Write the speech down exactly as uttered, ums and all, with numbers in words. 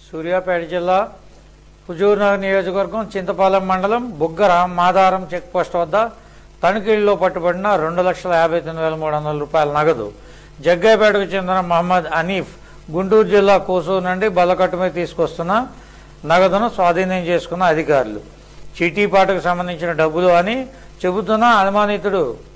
సూర్యాపేట జిల్లా హుజూర్నగర్ నియోజకవర్గం చింతపాలెం మండలం బుగ్గర మాదారం చెక్పోస్ట్ వద్ద తనిఖీల్లో పట్టుబడిన రెండు లక్షల యాభై తొమ్మిది వేల మూడు వందల రూపాయల నగదు జగ్గయ్యపేటకు చెందిన మహమ్మద్ అనీఫ్ గుంటూరు జిల్లా కోసూరు నుండి బల్లకట్టు మీద తీసుకొస్తున్న నగదును స్వాధీనం చేసుకున్న అధికారులు చీటీపాటుకు సంబంధించిన డబ్బులు అని చెబుతున్న అనుమానితుడు